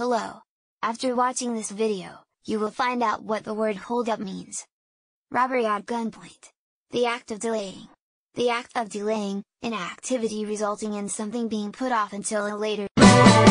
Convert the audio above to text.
Hello! After watching this video, you will find out what the word hold up means. Robbery at gunpoint. The act of delaying. The act of delaying, an activity resulting in something being put off until a later